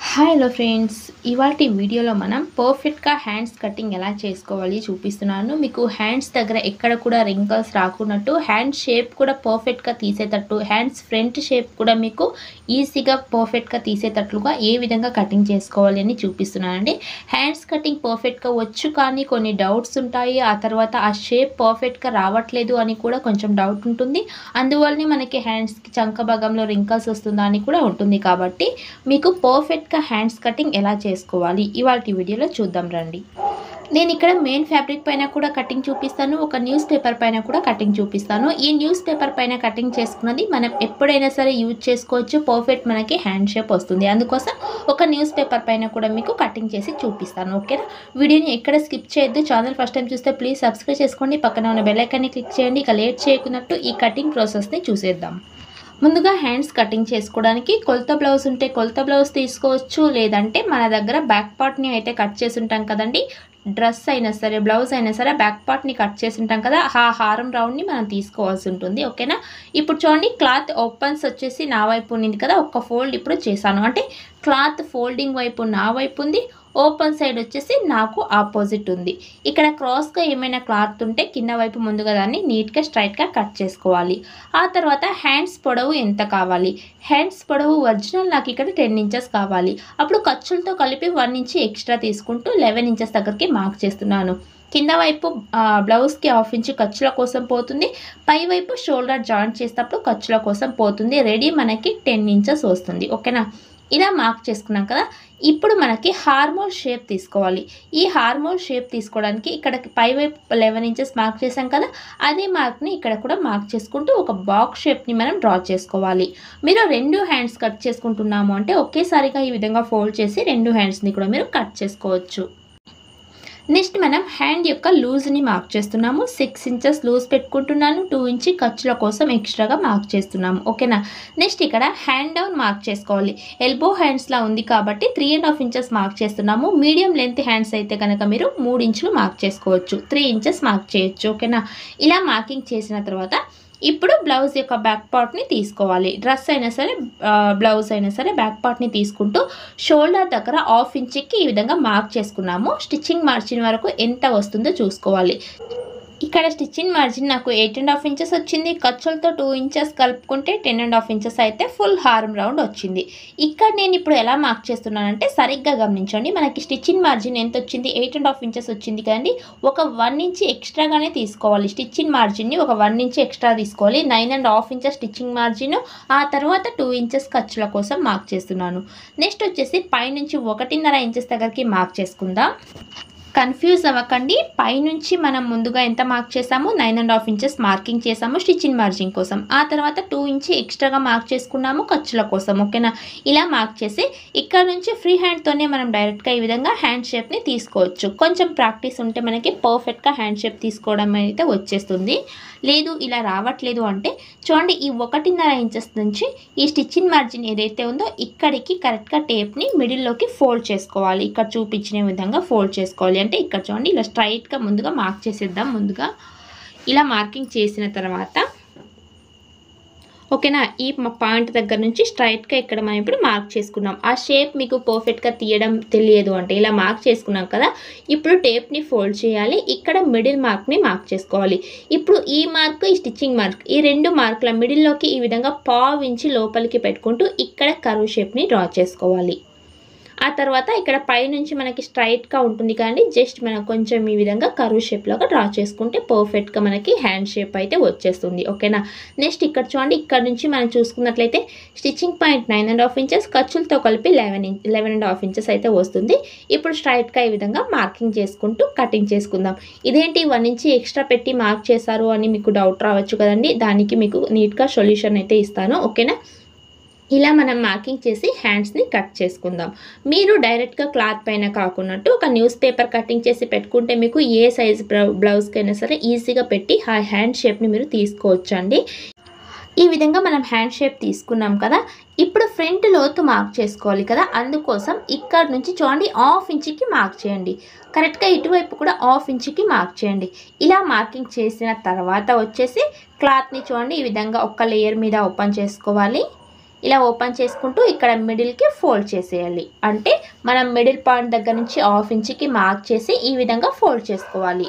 Hi hello friends, ఇవాల్టి వీడియోలో మనం పర్ఫెక్ట్గా హ్యాండ్స్ కటింగ్ ఎలా చేసుకోవాలి చూపిస్తున్నాను. మీకు హ్యాండ్స్ దగ్గర ఎక్కడ కూడా రింకల్స్ రాకున్నట్టు, హ్యాండ్ షేప్ కూడా పర్ఫెక్ట్గా తీసేటట్టు, హ్యాండ్స్ ఫ్రంట్ షేప్ కూడా మీకు ఈజీగా పర్ఫెక్ట్గా తీసేటట్లుగా ఏ విధంగా కటింగ్ చేసుకోవాలి అని చూపిస్తున్నానండి. హ్యాండ్స్ కటింగ్ పర్ఫెక్ట్గా వచ్చు కానీ కొన్ని డౌట్స్ ఉంటాయి. ఆ తర్వాత ఆ షేప్ పర్ఫెక్ట్గా రావట్లేదు అని కూడా కొంచెం డౌట్ ఉంటుంది. అందువల్లనే మనకి హ్యాండ్స్కి చంక భాగంలో రింకల్స్ వస్తుందా అని కూడా ఉంటుంది. కాబట్టి మీకు పర్ఫెక్ట్ హ్యాండ్స్ కటింగ్ ఎలా చేసుకోవాలి ఇవాల్టి వీడియోలో చూద్దాం రండి. నేను ఇక్కడ మెయిన్ ఫ్యాబ్రిక్ పైన కూడా కటింగ్ చూపిస్తాను, ఒక న్యూస్ పేపర్ పైన కూడా కటింగ్ చూపిస్తాను. ఈ న్యూస్ పేపర్ పైన కటింగ్ చేసుకున్నది మనం ఎప్పుడైనా సరే యూజ్ చేసుకోవచ్చు. పర్ఫెక్ట్ మనకి హ్యాండ్ షేప్ వస్తుంది. అందుకోసం ఒక న్యూస్ పేపర్ పైన కూడా మీకు కటింగ్ చేసి చూపిస్తాను. ఓకేనా? వీడియోని ఎక్కడ స్కిప్ చేయొద్దు. ఛానల్ ఫస్ట్ టైం చూస్తే ప్లీజ్ సబ్స్క్రైబ్ చేసుకోండి. పక్కన ఉన్న బెల్ ఐకాన్ని క్లిక్ చేయండి. ఇక లేట్ చేయకున్నట్టు ఈ కటింగ్ ప్రాసెస్ని చూసేద్దాం. ముందుగా హ్యాండ్స్ కటింగ్ చేసుకోవడానికి కొలత బ్లౌజ్ ఉంటే కొలత బ్లౌజ్ తీసుకోవచ్చు, లేదంటే మన దగ్గర బ్యాక్ పార్ట్ని అయితే కట్ చేసి ఉంటాం కదండి. డ్రెస్ అయినా సరే బ్లౌజ్ అయినా సరే బ్యాక్ పార్ట్ని కట్ చేసి ఉంటాం కదా, ఆ హారం రౌండ్ని మనం తీసుకోవాల్సి ఉంటుంది. ఓకేనా? ఇప్పుడు చూడండి, క్లాత్ ఓపెన్స్ వచ్చేసి నా వైపు ఉంది కదా, ఒక ఫోల్డ్ ఇప్పుడు చేశాను. అంటే క్లాత్ ఫోల్డింగ్ వైపు నా వైపు ఉంది, ఓపెన్ సైడ్ వచ్చేసి నాకు ఆపోజిట్ ఉంది. ఇక్కడ క్రాస్గా ఏమైనా క్లాత్ ఉంటే కింద వైపు ముందుగా దాన్ని నీట్గా స్ట్రైట్గా కట్ చేసుకోవాలి. ఆ తర్వాత హ్యాండ్స్ పొడవు ఎంత కావాలి? హ్యాండ్స్ పొడవు ఒరిజినల్ నాకు ఇక్కడ 10 ఇంచెస్ కావాలి. అప్పుడు ఖర్చులతో కలిపి 1 ఇంచ్ ఎక్స్ట్రా తీసుకుంటూ 11 ఇంచెస్ దగ్గరికి మార్క్ చేస్తున్నాను. కింద వైపు బ్లౌజ్కి 1/2 ఇంచ్ ఖర్చుల కోసం పోతుంది, పై వైపు షోల్డర్ జాయింట్ చేసేటప్పుడు ఖర్చుల కోసం పోతుంది. రెడీ మనకి 10 ఇంచెస్ వస్తుంది. ఓకేనా? ఇలా మార్క్ చేసుకున్నాం కదా. ఇప్పుడు మనకి హార్మోల్ షేప్ తీసుకోవాలి. ఈ హార్మోల్ షేప్ తీసుకోవడానికి ఇక్కడ పై వైపు 11 ఇంచెస్ మార్క్ చేసాం కదా, అదే మార్క్ని ఇక్కడ కూడా మార్క్ చేసుకుంటూ ఒక బాక్స్ షేప్ని మనం డ్రా చేసుకోవాలి. మీరు 2 హ్యాండ్స్ కట్ చేసుకుంటున్నాము అంటే ఒకేసారిగా ఈ విధంగా ఫోల్డ్ చేసి 2 హ్యాండ్స్ని కూడా మీరు కట్ చేసుకోవచ్చు. నెక్స్ట్ మనం హ్యాండ్ యొక్క లూజ్ని మార్క్ చేస్తున్నాము. 6 ఇంచెస్ లూజ్ పెట్టుకుంటున్నాను. 2 ఇంచ్ ఖర్చుల కోసం ఎక్స్ట్రాగా మార్క్ చేస్తున్నాము. ఓకేనా? నెక్స్ట్ ఇక్కడ హ్యాండ్ డౌన్ మార్క్ చేసుకోవాలి. ఎల్బో హ్యాండ్స్లా ఉంది కాబట్టి 3.5 ఇంచెస్ మార్క్ చేస్తున్నాము. మీడియం లెంత్ హ్యాండ్స్ అయితే కనుక మీరు 3 ఇంచులు మార్క్ చేసుకోవచ్చు, 3 ఇంచెస్ మార్క్ చేయొచ్చు. ఓకేనా? ఇలా మార్కింగ్ చేసిన తర్వాత ఇప్పుడు బ్లౌజ్ యొక్క బ్యాక్ పార్ట్ని తీసుకోవాలి. డ్రెస్ అయినా సరే బ్లౌజ్ అయినా సరే బ్యాక్ పార్ట్ని తీసుకుంటూ షోల్డర్ దగ్గర 1/2 ఇంచ్కి ఈ విధంగా మార్క్ చేసుకున్నాము. స్టిచ్చింగ్ మార్జిన్ వరకు ఎంత వస్తుందో చూసుకోవాలి. ఇక్కడ స్టిచ్చింగ్ మార్జిన్ నాకు 8.5 ఇంచెస్ వచ్చింది. ఖర్చులతో 2 ఇంచెస్ కలుపుకుంటే 10.5 ఇంచెస్ అయితే ఫుల్ హార్మ్ రౌండ్ వచ్చింది. ఇక్కడ నేను ఇప్పుడు ఎలా మార్క్ చేస్తున్నానంటే సరిగ్గా గమనించండి. మనకి స్టిచ్చింగ్ మార్జిన్ ఎంత వచ్చింది? 8.5 ఇంచెస్ వచ్చింది కదండి. ఒక 1 ఇంచ్ ఎక్స్ట్రాగానే తీసుకోవాలి. స్టిచ్చింగ్ మార్జిన్ని ఒక 1 ఇంచ్ ఎక్స్ట్రా తీసుకోవాలి. 9.5 ఇంచెస్ స్టిచ్చింగ్ మార్జిన్, ఆ తర్వాత 2 ఇంచెస్ ఖర్చుల కోసం మార్క్ చేస్తున్నాను. నెక్స్ట్ వచ్చేసి పైనుంచి 1.5 ఇంచెస్ దగ్గరికి మార్క్ చేసుకుందాం. కన్ఫ్యూజ్ అవ్వకండి. పైనుంచి మనం ముందుగా ఎంత మార్క్ చేసాము? 9.5 ఇంచెస్ మార్కింగ్ చేసాము స్టిచ్చింగ్ మార్జిన్ కోసం. ఆ తర్వాత 2 ఇంచ్ ఎక్స్ట్రాగా మార్క్ చేసుకున్నాము ఖర్చుల కోసం. ఓకేనా? ఇలా మార్క్ చేసి ఇక్కడ నుంచి ఫ్రీ హ్యాండ్తోనే మనం డైరెక్ట్గా ఈ విధంగా హ్యాండ్ షేప్ని తీసుకోవచ్చు. కొంచెం ప్రాక్టీస్ ఉంటే మనకి పర్ఫెక్ట్గా హ్యాండ్ షేప్ తీసుకోవడం అయితే వచ్చేస్తుంది. లేదు ఇలా రావట్లేదు అంటే చూడండి, ఈ 1.5 ఇంచెస్ నుంచి ఈ స్టిచ్చింగ్ మార్జిన్ ఏదైతే ఉందో ఇక్కడికి కరెక్ట్గా టేప్ని మిడిల్లోకి ఫోల్డ్ చేసుకోవాలి. ఇక్కడ చూపించిన విధంగా ఫోల్డ్ చేసుకోవాలి. అంటే ఇక్కడ చూడండి, ఇలా స్ట్రైట్గా ముందుగా మార్క్ చేసేద్దాం. ముందుగా ఇలా మార్కింగ్ చేసిన తర్వాత ఓకేనా, ఈ పాయింట్ దగ్గర నుంచి స్ట్రైట్గా ఇక్కడ మనం ఇప్పుడు మార్క్ చేసుకున్నాం. ఆ షేప్ మీకు పర్ఫెక్ట్గా తీయడం తెలియదు అంటే ఇలా మార్క్ చేసుకున్నాం కదా. ఇప్పుడు టేప్ని ఫోల్డ్ చేయాలి. ఇక్కడ మిడిల్ మార్క్ని మార్క్ చేసుకోవాలి. ఇప్పుడు ఈ మార్క్, ఈ స్టిచ్చింగ్ మార్క్, ఈ 2 మార్కుల మిడిల్లోకి ఈ విధంగా 1/2 ఇంచ్ లోపలికి పెట్టుకుంటూ ఇక్కడ కర్వ్ షేప్ని డ్రా చేసుకోవాలి. ఆ తర్వాత ఇక్కడ పైనుంచి మనకి స్ట్రైట్గా ఉంటుంది కానీ జస్ట్ మనం కొంచెం ఈ విధంగా కర్వ్ షేప్లాగా డ్రా చేసుకుంటే పర్ఫెక్ట్గా మనకి హ్యాండ్ షేప్ అయితే వచ్చేస్తుంది. ఓకేనా? నెక్స్ట్ ఇక్కడ చూడండి, ఇక్కడ నుంచి మనం చూసుకున్నట్లయితే స్టిచ్చింగ్ పాయింట్ 9.5 ఇంచెస్, ఖర్చులతో కలిపి 11.5 ఇంచెస్ అయితే వస్తుంది. ఇప్పుడు స్ట్రైట్గా ఈ విధంగా మార్కింగ్ చేసుకుంటూ కటింగ్ చేసుకుందాం. ఇదేంటి 1 ఇంచ్ ఎక్స్ట్రా పెట్టి మార్క్ చేశారు అని మీకు డౌట్ రావచ్చు కదండి. దానికి మీకు నీట్గా సొల్యూషన్ అయితే ఇస్తాను. ఓకేనా? ఇలా మనం మార్కింగ్ చేసి హ్యాండ్స్ని కట్ చేసుకుందాం. మీరు డైరెక్ట్గా క్లాత్ పైన కాకున్నట్టు ఒక న్యూస్ పేపర్ కటింగ్ చేసి పెట్టుకుంటే మీకు ఏ సైజ్ బ్లౌజ్కైనా సరే ఈజీగా పెట్టి ఆ హ్యాండ్ షేప్ని మీరు తీసుకోవచ్చు అండి. ఈ విధంగా మనం హ్యాండ్ షేప్ తీసుకున్నాం కదా. ఇప్పుడు ఫ్రంట్ లోతు మార్క్ చేసుకోవాలి కదా. అందుకోసం ఇక్కడ నుంచి చూడండి 1/2 ఇంచ్కి మార్క్ చేయండి. కరెక్ట్గా ఇటువైపు కూడా 1/2 ఇంచ్కి మార్క్ చేయండి. ఇలా మార్కింగ్ చేసిన తర్వాత వచ్చేసి క్లాత్ని చూడండి ఈ విధంగా ఒక లేయర్ మీద ఓపెన్ చేసుకోవాలి. ఇలా ఓపెన్ చేసుకుంటూ ఇక్కడ మిడిల్కి ఫోల్డ్ చేసేయాలి. అంటే మనం మిడిల్ పాయింట్ దగ్గర నుంచి 1/2 ఇంచ్కి మార్క్ చేసి ఈ విధంగా ఫోల్డ్ చేసుకోవాలి.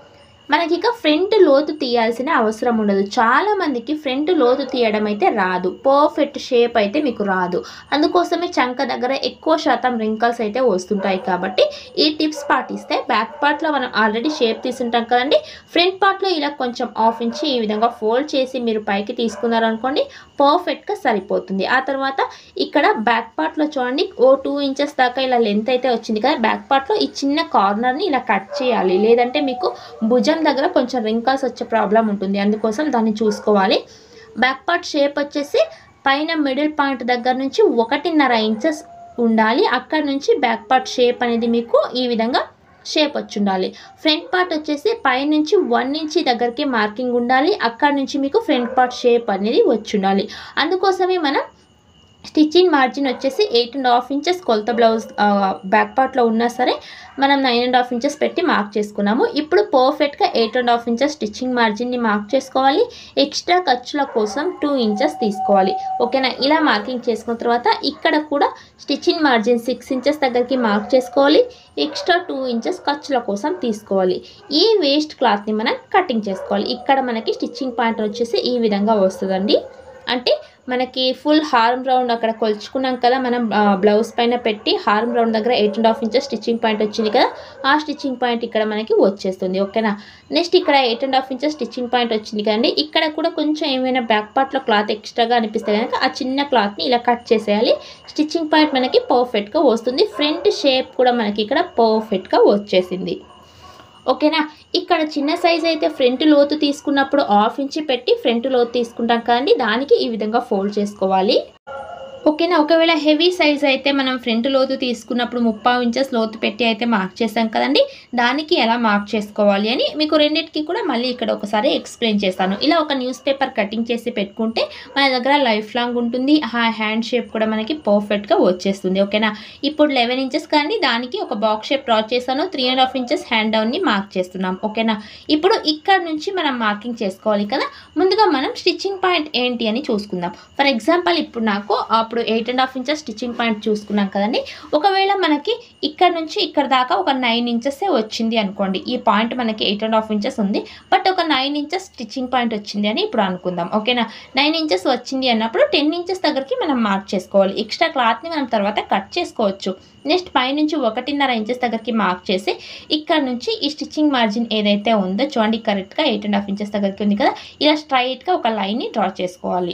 మనకి ఇక ఫ్రంట్ లోతు తీయాల్సిన అవసరం ఉండదు. చాలామందికి ఫ్రంట్ లోతు తీయడం అయితే రాదు, పర్ఫెక్ట్ షేప్ అయితే మీకు రాదు. అందుకోసమే చంక దగ్గర ఎక్కువ శాతం రింకల్స్ అయితే వస్తుంటాయి. కాబట్టి ఈ టిప్స్ పాటిస్తే బ్యాక్ పార్ట్లో మనం ఆల్రెడీ షేప్ తీసుంటాం కదండి, ఫ్రంట్ పార్ట్లో ఇలా కొంచెం 1/2 ఇంచ్ ఈ విధంగా ఫోల్డ్ చేసి మీరు పైకి తీసుకున్నారనుకోండి, పర్ఫెక్ట్గా సరిపోతుంది. ఆ తర్వాత ఇక్కడ బ్యాక్ పార్ట్లో చూడండి, 2 ఇంచెస్ దాకా ఇలా లెంత్ అయితే వచ్చింది కదా, బ్యాక్ పార్ట్లో ఈ చిన్న కార్నర్ని ఇలా కట్ చేయాలి. లేదంటే మీకు భుజం దగ్గర కొంచెం రింకల్స్ వచ్చే ప్రాబ్లం ఉంటుంది. అందుకోసం దాన్ని చూసుకోవాలి. బ్యాక్ పార్ట్ షేప్ వచ్చేసి పైన మిడిల్ పాయింట్ దగ్గర నుంచి 1.5 ఇంచెస్ ఉండాలి. అక్కడ నుంచి బ్యాక్ పార్ట్ షేప్ అనేది మీకు ఈ విధంగా షేప్ వచ్చి ఉండాలి. ఫ్రంట్ పార్ట్ వచ్చేసి పైనుంచి 1 ఇంచ్ దగ్గరికి మార్కింగ్ ఉండాలి. అక్కడ నుంచి మీకు ఫ్రంట్ పార్ట్ షేప్ అనేది వచ్చి ఉండాలి. అందుకోసమే మనం స్టిచ్చింగ్ మార్జిన్ వచ్చేసి 8.5 ఇంచెస్ కొలత బ్లౌజ్ బ్యాక్ పార్ట్లో ఉన్నా సరే మనం 9.5 ఇంచెస్ పెట్టి మార్క్ చేసుకున్నాము. ఇప్పుడు పర్ఫెక్ట్గా 8.5 ఇంచెస్ స్టిచ్చింగ్ మార్జిన్ని మార్క్ చేసుకోవాలి. ఎక్స్ట్రా ఖర్చుల కోసం 2 ఇంచెస్ తీసుకోవాలి. ఓకేనా, ఇలా మార్కింగ్ చేసుకున్న తర్వాత ఇక్కడ కూడా స్టిచ్చింగ్ మార్జిన్ 6 ఇంచెస్ దగ్గరికి మార్క్ చేసుకోవాలి. ఎక్స్ట్రా 2 ఇంచెస్ ఖర్చుల కోసం తీసుకోవాలి. ఈ వేస్ట్ క్లాత్ని మనం కటింగ్ చేసుకోవాలి. ఇక్కడ మనకి స్టిచ్చింగ్ పాయింట్ వచ్చేసి ఈ విధంగా వస్తుందండి. అంటే మనకి ఫుల్ హార్మ్ రౌండ్ అక్కడ కొలుచుకున్నాం కదా మనం బ్లౌజ్ పైన పెట్టి, హార్మ్ రౌండ్ దగ్గర 8.5 ఇంచెస్ స్టిచ్చింగ్ పాయింట్ వచ్చింది కదా, ఆ స్టిచ్చింగ్ పాయింట్ ఇక్కడ మనకి వచ్చేస్తుంది. ఓకేనా, నెక్స్ట్ ఇక్కడ 8.5 ఇంచెస్ స్టిచ్చింగ్ పాయింట్ వచ్చింది కదండి, ఇక్కడ కూడా కొంచెం ఏమైనా బ్యాక్ పార్ట్లో క్లాత్ ఎక్స్ట్రాగా అనిపిస్తే కనుక ఆ చిన్న క్లాత్ని ఇలా కట్ చేసేయాలి. స్టిచ్చింగ్ పాయింట్ మనకి పర్ఫెక్ట్గా వస్తుంది. ఫ్రంట్ షేప్ కూడా మనకి ఇక్కడ పర్ఫెక్ట్గా వచ్చేసింది. ఓకేనా, ఇక్కడ చిన్న సైజ్ అయితే ఫ్రంట్ లోతు తీసుకున్నప్పుడు 1/2 ఇంచ్ పెట్టి ఫ్రంట్ లోతు తీసుకుంటాం కదండి, దానికి ఈ విధంగా ఫోల్డ్ చేసుకోవాలి. ఓకేనా, ఒకవేళ హెవీ సైజ్ అయితే మనం ఫ్రంట్ లోతు తీసుకున్నప్పుడు 3/4 ఇంచెస్ లోతు పెట్టి అయితే మార్క్ చేసాం కదండి, దానికి ఎలా మార్క్ చేసుకోవాలి అని మీకు రెండింటికి కూడా మళ్ళీ ఇక్కడ ఒకసారి ఎక్స్ప్లెయిన్ చేస్తాను. ఇలా ఒక న్యూస్ పేపర్ కటింగ్ చేసి పెట్టుకుంటే మన దగ్గర లైఫ్ లాంగ్ ఉంటుంది. ఆ హ్యాండ్ షేప్ కూడా మనకి పర్ఫెక్ట్గా వచ్చేస్తుంది. ఓకేనా, ఇప్పుడు 11 ఇంచెస్ కానీ దానికి ఒక బాక్స్ షేప్ డ్రా చేశాను. 3.5 ఇంచెస్ హ్యాండ్ డౌన్ని మార్క్ చేస్తున్నాం. ఓకేనా, ఇప్పుడు ఇక్కడ నుంచి మనం మార్కింగ్ చేసుకోవాలి కదా. ముందుగా మనం స్టిచ్చింగ్ పాయింట్ ఏంటి అని చూసుకుందాం. ఫర్ ఎగ్జాంపుల్ ఇప్పుడు నాకు అప్పుడు 8.5 ఇంచెస్ స్టిచ్చింగ్ పాయింట్ చూసుకున్నాం కదండి. ఒకవేళ మనకి ఇక్కడ నుంచి ఇక్కడ దాకా ఒక 9 ఇంచెస్ వచ్చింది అనుకోండి, ఈ పాయింట్ మనకి 8.5 ఇంచెస్ ఉంది, బట్ ఒక 9 ఇంచెస్ స్టిచ్చింగ్ పాయింట్ వచ్చింది అని ఇప్పుడు అనుకుందాం. ఓకేనా, 9 ఇంచెస్ వచ్చింది అన్నప్పుడు 10 ఇంచెస్ దగ్గరికి మనం మార్క్ చేసుకోవాలి. ఎక్స్ట్రా క్లాత్ని మనం తర్వాత కట్ చేసుకోవచ్చు. నెక్స్ట్ పైనుంచి 1.5 ఇంచెస్ దగ్గరికి మార్క్ చేసి ఇక్కడ నుంచి ఈ స్టిచ్చింగ్ మార్జిన్ ఏదైతే ఉందో చూడండి, కరెక్ట్గా 8.5 ఇంచెస్ దగ్గరికి ఉంది కదా, ఇలా స్ట్రైట్గా ఒక లైన్ని డ్రా చేసుకోవాలి.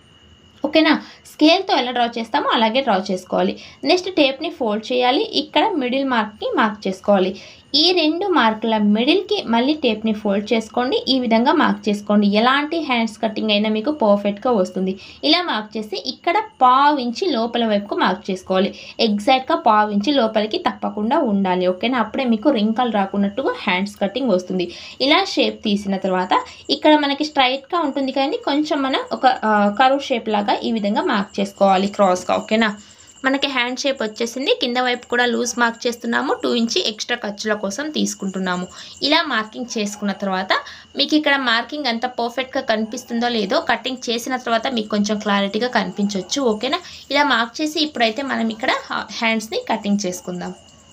ఓకేనా, స్కేల్తో ఎలా డ్రా చేస్తామో అలాగే డ్రా చేసుకోవాలి. నెక్స్ట్ టేప్ని ఫోల్డ్ చేయాలి. ఇక్కడ మిడిల్ మార్క్ని మార్క్ చేసుకోవాలి. ఈ 2 మార్కుల మిడిల్కి మళ్ళీ టేప్ని ఫోల్డ్ చేసుకోండి. ఈ విధంగా మార్క్ చేసుకోండి. ఎలాంటి హ్యాండ్స్ కటింగ్ అయినా మీకు పర్ఫెక్ట్గా వస్తుంది. ఇలా మార్క్ చేసి ఇక్కడ 1/4 ఇంచ్ లోపల వైపుకు మార్క్ చేసుకోవాలి. ఎగ్జాక్ట్గా 1/4 ఇంచ్ లోపలికి తప్పకుండా ఉండాలి. ఓకేనా, అప్పుడే మీకు రింకల్ రాకున్నట్టుగా హ్యాండ్స్ కటింగ్ వస్తుంది. ఇలా షేప్ తీసిన తర్వాత ఇక్కడ మనకి స్ట్రైట్గా ఉంటుంది కానీ కొంచెం మనం ఒక కర్వ్ షేప్ లాగా ఈ విధంగా మార్క్ చేసుకోవాలి క్రాస్గా. ఓకేనా, మనకి హ్యాండ్ షేప్ వచ్చేసింది. కింద వైపు కూడా లూజ్ మార్క్ చేస్తున్నాము. 2 ఇంచ్ ఎక్స్ట్రా ఖర్చుల కోసం తీసుకుంటున్నాము. ఇలా మార్కింగ్ చేసుకున్న తర్వాత మీకు ఇక్కడ మార్కింగ్ అంత పర్ఫెక్ట్గా కనిపిస్తుందో లేదో కటింగ్ చేసిన తర్వాత మీకు కొంచెం క్లారిటీగా కనిపించవచ్చు. ఓకేనా, ఇలా మార్క్ చేసి ఇప్పుడైతే మనం ఇక్కడ హ్యాండ్స్ని కటింగ్ చేసుకుందాం.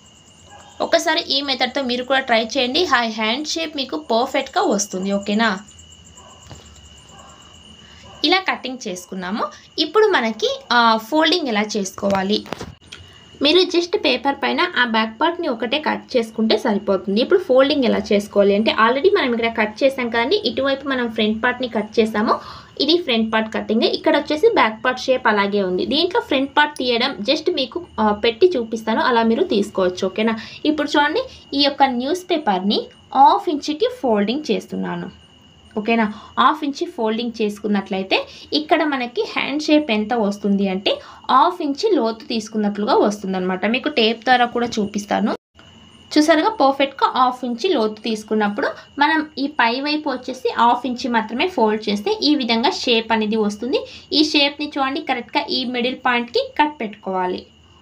ఒకసారి ఈ మెథడ్తో మీరు కూడా ట్రై చేయండి. హ్యాండ్ షేప్ మీకు పర్ఫెక్ట్గా వస్తుంది. ఓకేనా, ఇలా కటింగ్ చేసుకున్నాము. ఇప్పుడు మనకి ఫోల్డింగ్ ఎలా చేసుకోవాలి, మీరు జస్ట్ పేపర్ పైన ఆ బ్యాక్ పార్ట్ని ఒకటే కట్ చేసుకుంటే సరిపోతుంది. ఇప్పుడు ఫోల్డింగ్ ఎలా చేసుకోవాలి అంటే ఆల్రెడీ మనం ఇక్కడ కట్ చేసాం కదండి, ఇటువైపు మనం ఫ్రంట్ పార్ట్ని కట్ చేసాము. ఇది ఫ్రంట్ పార్ట్ కటింగ్. ఇక్కడ వచ్చేసి బ్యాక్ పార్ట్ షేప్ అలాగే ఉంది. దీంట్లో ఫ్రంట్ పార్ట్ తీయడం జస్ట్ మీకు పెట్టి చూపిస్తాను, అలా మీరు తీసుకోవచ్చు. ఓకేనా, ఇప్పుడు చూడండి, ఈ యొక్క న్యూస్ పేపర్ని 1/2 ఇంచ్కి ఫోల్డింగ్ చేస్తున్నాను. ఓకేనా, 1/2 ఇంచ్ ఫోల్డింగ్ చేసుకున్నట్లయితే ఇక్కడ మనకి హ్యాండ్ షేప్ ఎంత వస్తుంది అంటే 1/2 ఇంచ్ లోతు తీసుకున్నట్లుగా వస్తుంది అనమాట. మీకు టేప్ ద్వారా కూడా చూపిస్తాను. చూసారుగా, పర్ఫెక్ట్గా 1/2 ఇంచ్ లోతు తీసుకున్నప్పుడు మనం ఈ పై వైపు వచ్చేసి 1/2 ఇంచ్ మాత్రమే ఫోల్డ్ చేస్తే ఈ విధంగా షేప్ అనేది వస్తుంది. ఈ షేప్ని చూడండి, కరెక్ట్గా ఈ మిడిల్ పాయింట్కి కట్ పెట్టుకోవాలి.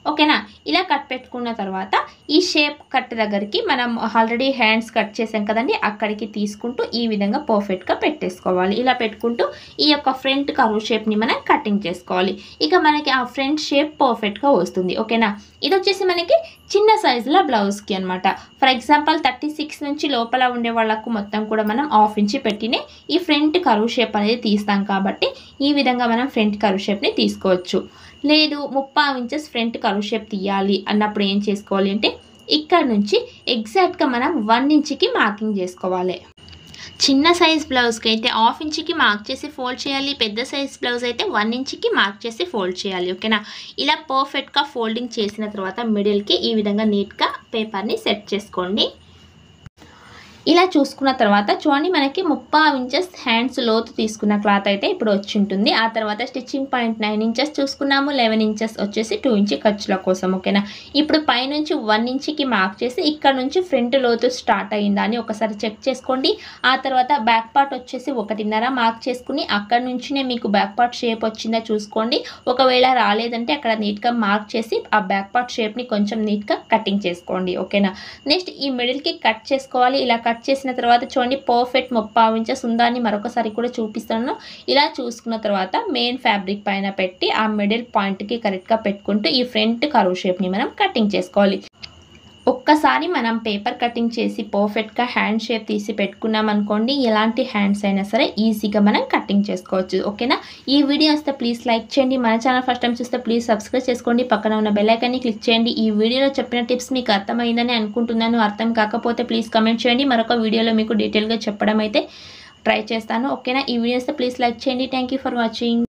ఓకేనా. ఇలా కట్ పెట్టుకున్న తర్వాత ఈ షేప్ కట్ దగ్గరికి మనం ఆల్రెడీ హ్యాండ్స్ కట్ చేసాం కదండి, అక్కడికి తీసుకుంటూ ఈ విధంగా పర్ఫెక్ట్గా పెట్టేసుకోవాలి. ఇలా పెట్టుకుంటూ ఈ యొక్క ఫ్రంట్ కర్వ్ షేప్ని మనం కటింగ్ చేసుకోవాలి. ఇక మనకి ఆ ఫ్రంట్ షేప్ పర్ఫెక్ట్గా వస్తుంది. ఓకేనా. ఇది వచ్చేసి మనకి చిన్న సైజులో బ్లౌజ్కి అనమాట. ఫర్ ఎగ్జాంపుల్ 36 నుంచి లోపల ఉండే వాళ్ళకు మొత్తం కూడా మనం 1/2 ఇంచ్ పెట్టినే ఈ ఫ్రంట్ కర్వ్ షేప్ అనేది తీస్తాం కాబట్టి ఈ విధంగా మనం ఫ్రంట్ కర్వ్ షేప్ని తీసుకోవచ్చు. లేదు 30 ఇంచెస్ ఫ్రంట్ కర్వ్ షేప్ తీయాలి అన్నప్పుడు ఏం చేసుకోవాలి అంటే ఇక్కడ నుంచి ఎగ్జాక్ట్గా మనం 1 ఇంచ్కి మార్కింగ్ చేసుకోవాలి. చిన్న సైజ్ బ్లౌజ్కి అయితే 1/2 ఇంచ్కి మార్క్ చేసి ఫోల్డ్ చేయాలి. పెద్ద సైజ్ బ్లౌజ్ అయితే 1 ఇంచ్కి మార్క్ చేసి ఫోల్డ్ చేయాలి. ఓకేనా. ఇలా పర్ఫెక్ట్గా ఫోల్డింగ్ చేసిన తర్వాత మిడిల్కి ఈ విధంగా నీట్గా పేపర్ని సెట్ చేసుకోండి. ఇలా చూసుకున్న తర్వాత చూడండి మనకి 30 ఇంచెస్ హ్యాండ్స్ లోతు తీసుకున్న క్లాత్ అయితే ఇప్పుడు వచ్చి ఉంటుంది. ఆ తర్వాత స్టిచ్చింగ్ పాయింట్ 9 ఇంచెస్ చూసుకున్నాము. 11 ఇంచెస్ వచ్చేసి 2 ఇంచ్ ఖర్చుల కోసం. ఓకేనా. ఇప్పుడు పైనుంచి 1 ఇంచ్కి మార్క్ చేసి ఇక్కడ నుంచి ఫ్రంట్ లోతు స్టార్ట్ అయ్యిందా అని ఒకసారి చెక్ చేసుకోండి. ఆ తర్వాత బ్యాక్ పార్ట్ వచ్చేసి 1.5 మార్క్ చేసుకుని అక్కడ నుంచినే మీకు బ్యాక్ పార్ట్ షేప్ వచ్చిందా చూసుకోండి. ఒకవేళ రాలేదంటే అక్కడ నీట్గా మార్క్ చేసి ఆ బ్యాక్ పార్ట్ షేప్ని కొంచెం నీట్గా కటింగ్ చేసుకోండి. ఓకేనా. నెక్స్ట్ ఈ మిడిల్కి కట్ చేసుకోవాలి. ఇలా కట్ చేసిన తర్వాత చూడండి పర్ఫెక్ట్ 30 ఇంచెస్ ఉందా అని మరొకసారి కూడా చూపిస్తాను. ఇలా చూసుకున్న తర్వాత మెయిన్ ఫ్యాబ్రిక్ పైన పెట్టి ఆ మిడిల్ పాయింట్కి కరెక్ట్గా పెట్టుకుంటూ ఈ ఫ్రంట్ కర్వ్ షేప్ని మనం కటింగ్ చేసుకోవాలి. ఒక్కసారి మనం పేపర్ కటింగ్ చేసి పర్ఫెక్ట్గా హ్యాండ్ షేప్ తీసి పెట్టుకున్నాం అనుకోండి, ఎలాంటి హ్యాండ్స్ అయినా సరే ఈజీగా మనం కటింగ్ చేసుకోవచ్చు. ఓకేనా. ఈ వీడియో వస్తే ప్లీజ్ లైక్ చేయండి. మన ఛానల్ ఫస్ట్ టైం చూస్తే ప్లీజ్ సబ్స్క్రైబ్ చేసుకోండి. పక్కన ఉన్న బెల్ ఐకాన్ని క్లిక్ చేయండి. ఈ వీడియోలో చెప్పిన టిప్స్ మీకు అర్థమైందని అనుకుంటున్నాను. అర్థం కాకపోతే ప్లీజ్ కమెంట్ చేయండి. మరొక వీడియోలో మీకు డీటెయిల్గా చెప్పడం అయితే ట్రై చేస్తాను. ఓకేనా. ఈ వీడియో వస్తే ప్లీజ్ లైక్ చేయండి. Thank you for watching.